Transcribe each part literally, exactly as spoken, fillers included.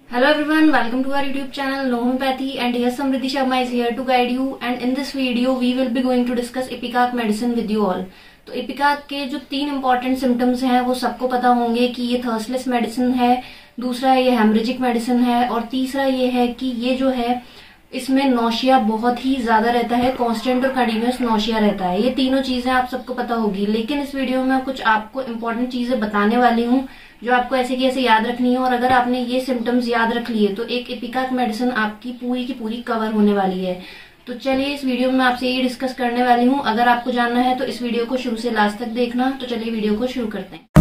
Hello everyone, welcome to our YouTube channel No Homeopathy, and here Samriddhi Sharma is here to guide you, and in this video we will be going to discuss Ipecac medicine with you all। तो ipecac के जो तीन important symptoms हैं वो सबको पता होंगे कि ये थर्स्टलेस मेडिसिन है, दूसरा ये हेमरेजिक मेडिसिन है, और तीसरा ये है कि ये जो है इसमें नौशिया बहुत ही ज्यादा रहता है, कांस्टेंट और कंटिन्यूअस नौशिया रहता है। ये तीनों चीजें आप सबको पता होगी, लेकिन इस वीडियो में कुछ आपको इम्पोर्टेंट चीजें बताने वाली हूँ जो आपको ऐसे की ऐसे याद रखनी है, और अगर आपने ये सिम्टम्स याद रख लिए तो एक इपिकाक मेडिसिन आपकी पूरी की पूरी कवर होने वाली है। तो चलिए इस वीडियो में आपसे ये डिस्कस करने वाली हूँ। अगर आपको जानना है तो इस वीडियो को शुरू से लास्ट तक देखना। तो चलिए वीडियो को शुरू करते हैं।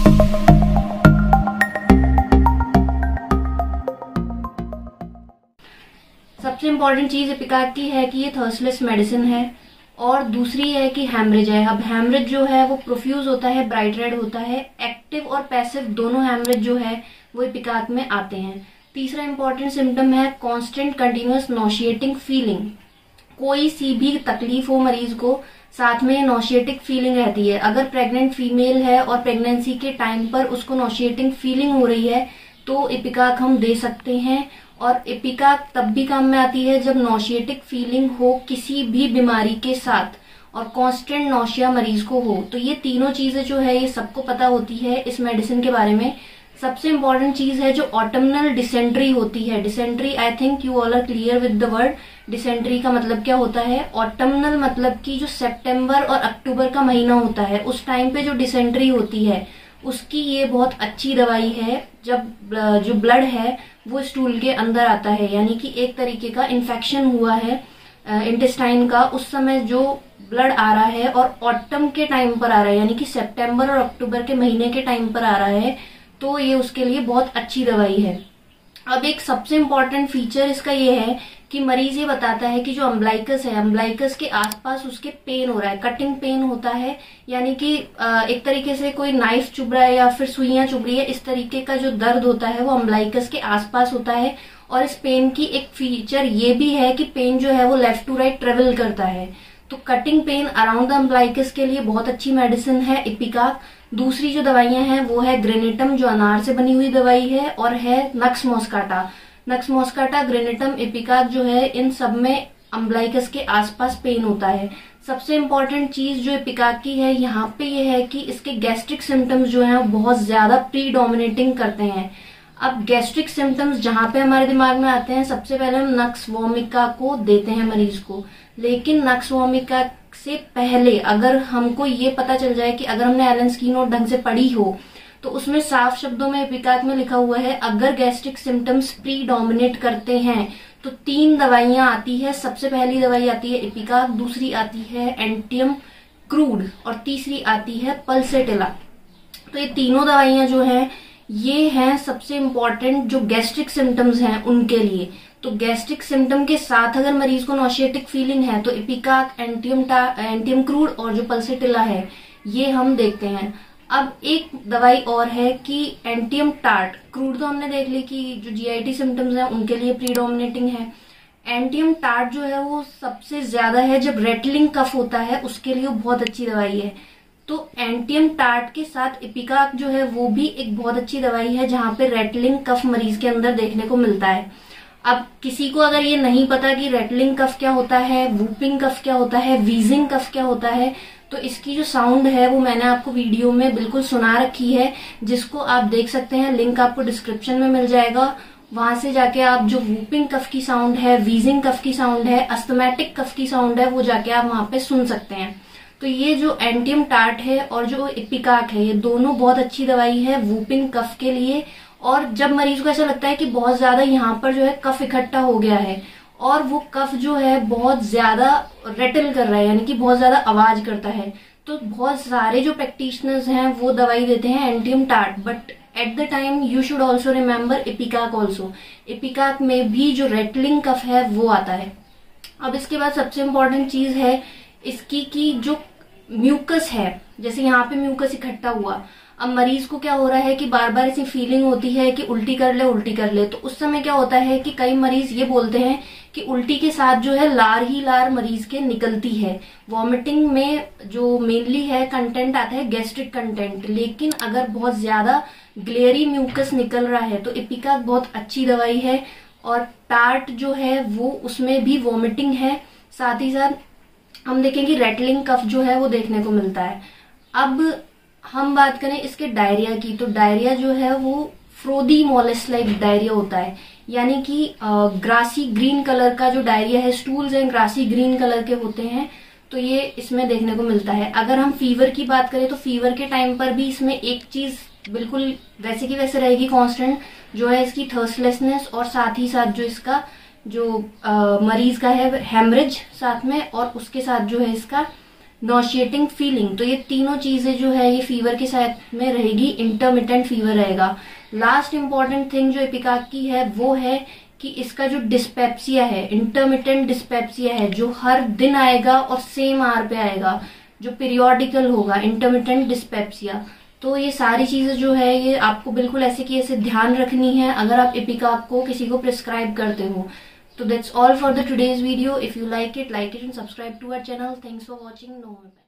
सबसे इम्पोर्टेंट चीज इपिकाक की है कि ये थर्स्टलेस मेडिसिन है, और दूसरी है कि हैमरेज है। अब हैमरेज जो है वो प्रोफ्यूज होता है, ब्राइट रेड होता है, एक्टिव और पैसिव दोनों हैमरेज जो है वो इपिकाक में आते हैं। तीसरा इंपॉर्टेंट सिम्टम है कांस्टेंट कंटिन्यूअस नॉशिएटिंग फीलिंग। कोई सी भी तकलीफ हो मरीज को, साथ में नॉशिएटिक फीलिंग रहती है। अगर प्रेग्नेंट फीमेल है और प्रेगनेंसी के टाइम पर उसको नॉशिएटिंग फीलिंग हो रही है तो इपिकाक हम दे सकते हैं। और इपिकाक तब भी काम में आती है जब नॉशिएटिक फीलिंग हो किसी भी बीमारी के साथ, और कांस्टेंट नौशिया मरीज को हो। तो ये तीनों चीजें जो है ये सबको पता होती है इस मेडिसिन के बारे में। सबसे इम्पोर्टेंट चीज है जो ऑटमनल डिसेंट्री होती है। Dysentery, I think you all are clear with the word. Dysentery का मतलब क्या होता है? ऑटमनल मतलब कि जो सितंबर और अक्टूबर का महीना होता है उस टाइम पे जो डिसेंट्री होती है उसकी ये बहुत अच्छी दवाई है। जब जो ब्लड है वो स्टूल के अंदर आता है, यानी कि एक तरीके का इन्फेक्शन हुआ है इंटेस्टाइन का, उस समय जो ब्लड आ रहा है और ऑटम के टाइम पर आ रहा है, यानी कि सितंबर और अक्टूबर के महीने के टाइम पर आ रहा है, तो ये उसके लिए बहुत अच्छी दवाई है। अब एक सबसे इम्पोर्टेंट फीचर इसका ये है कि मरीज ये बताता है कि जो अम्बलाइकस है, अम्बलाइकस के आसपास उसके पेन हो रहा है, कटिंग पेन होता है, यानी कि एक तरीके से कोई नाइफ चुभ रहा है या फिर सुइयां चुभ रही है, इस तरीके का जो दर्द होता है वो अम्बलाइकस के आसपास होता है। और इस पेन की एक फीचर ये भी है कि पेन जो है वो लेफ्ट टू राइट ट्रेवल करता है। तो cutting pain around the umbilicus के लिए बहुत अच्छी मेडिसिन है इपिकाक। दूसरी जो दवाइयां हैं वो है ग्रेनेटम, जो अनार से बनी हुई दवाई है, और है नक्स मॉस्काटा। नक्स मॉस्काटा, ग्रेनेटम, इपिकाक जो है इन सब में अम्बलाइकस के आसपास पेन होता है। सबसे इम्पोर्टेंट चीज जो इपिकाक की है यहाँ पे ये है कि इसके गैस्ट्रिक सिम्टम्स जो हैं बहुत ज्यादा प्री डोमिनेटिंग करते हैं। अब गैस्ट्रिक सिम्टम्स जहां पे हमारे दिमाग में आते हैं, सबसे पहले हम नक्स वोमिका को देते हैं मरीज को, लेकिन नक्स वोमिका से पहले अगर हमको ये पता चल जाए कि अगर हमने एलेन्स की नोट ढंग से पढ़ी हो तो उसमें साफ शब्दों में इपिकाक में लिखा हुआ है अगर गैस्ट्रिक सिम्टम्स प्री डोमिनेट करते हैं तो तीन दवाइयां आती है। सबसे पहली दवाई आती है इपिकाक, दूसरी आती है एंटियम क्रूड, और तीसरी आती है पल्सेटिला। तो ये तीनों दवाइयां जो हैं ये हैं सबसे इम्पोर्टेंट जो गैस्ट्रिक सिम्टम्स हैं उनके लिए। तो गैस्ट्रिक सिम्टम के साथ अगर मरीज को नॉशिएटिक फीलिंग है तो इपिकाक, एंटियम एंटियम क्रूड और जो पल्सेटिला है ये हम देखते हैं। अब एक दवाई और है कि एंटियम टार्ट। क्रूड तो हमने देख ली कि जो जीआईटी सिम्टम्स हैं उनके लिए प्रीडोमिनेटिंग है। एंटियम टार्ट जो है वो सबसे ज्यादा है जब रेटलिंग कफ होता है, उसके लिए वो बहुत अच्छी दवाई है। तो एंटियम टार्ट के साथ इपिकाक जो है वो भी एक बहुत अच्छी दवाई है जहां पे रेटलिंग कफ मरीज के अंदर देखने को मिलता है। अब किसी को अगर ये नहीं पता कि रेटलिंग कफ क्या होता है, वूपिंग कफ क्या होता है, वीजिंग कफ क्या होता है, तो इसकी जो साउंड है वो मैंने आपको वीडियो में बिल्कुल सुना रखी है, जिसको आप देख सकते हैं। लिंक आपको डिस्क्रिप्शन में मिल जाएगा। वहां से जाके आप जो वूपिंग कफ की साउंड है, वीजिंग कफ की साउंड है, अस्थमैटिक कफ की साउंड है, वो जाके आप वहां पे सुन सकते हैं। तो ये जो एंटियम टार्ट है और जो इपिकाक है ये दोनों बहुत अच्छी दवाई है वूपिंग कफ के लिए। और जब मरीज को ऐसा लगता है कि बहुत ज्यादा यहाँ पर जो है कफ इकट्ठा हो गया है और वो कफ जो है बहुत ज्यादा रेटल कर रहा है, यानी कि बहुत ज्यादा आवाज करता है, तो बहुत सारे जो प्रैक्टिशनर्स हैं वो दवाई देते हैं antim tart. But at the time you should also remember ipecac also. Ipecac में भी जो रेटलिंग कफ है वो आता है। अब इसके बाद सबसे इम्पोर्टेंट चीज है इसकी कि जो म्यूकस है, जैसे यहाँ पे म्यूकस इकट्ठा हुआ, अब मरीज को क्या हो रहा है कि बार बार ऐसी फीलिंग होती है कि उल्टी कर ले उल्टी कर ले, तो उस समय क्या होता है कि कई मरीज ये बोलते हैं कि उल्टी के साथ जो है लार ही लार मरीज के निकलती है। वॉमिटिंग में जो मेनली है कंटेंट आता है गैस्ट्रिक कंटेंट, लेकिन अगर बहुत ज्यादा ग्लेरी म्यूकस निकल रहा है तो इपिकाक बहुत अच्छी दवाई है। और टार्ट जो है वो उसमें भी वॉमिटिंग है, साथ ही साथ हम देखेंगे रेटलिंग कफ जो है वो देखने को मिलता है। अब हम बात करें इसके डायरिया की, तो डायरिया जो है वो फ्रोदी मॉलिस लाइक डायरिया होता है, यानी कि ग्रासी ग्रीन कलर का जो डायरिया है, स्टूल्स हैं ग्रासी ग्रीन कलर के होते हैं, तो ये इसमें देखने को मिलता है। अगर हम फीवर की बात करें तो फीवर के टाइम पर भी इसमें एक चीज बिल्कुल वैसे की वैसे रहेगी कांस्टेंट, जो है इसकी थर्स्टलेसनेस, और साथ ही साथ जो इसका जो आ, मरीज का है हेमरेज साथ में, और उसके साथ जो है इसका नॉशिएटिंग फीलिंग। तो ये तीनों चीजें जो है ये फीवर के साथ में रहेगी, इंटरमिटेंट फीवर रहेगा। लास्ट इंपॉर्टेंट थिंग जो इपिकाक की है वो है कि इसका जो डिस्पेप्सिया है, इंटरमिटेंट डिस्पेप्सिया है, जो हर दिन आएगा और सेम आर पे आएगा, जो पीरियोडिकल होगा, इंटरमिटेंट डिस्पेप्सिया। तो ये सारी चीजें जो है ये आपको बिल्कुल ऐसे की ऐसे ध्यान रखनी है अगर आप इपिकाक को किसी को प्रिस्क्राइब करते हो। तो that's all for the today's video. If you like it, like it and subscribe to our channel. Thanks for watching. No more.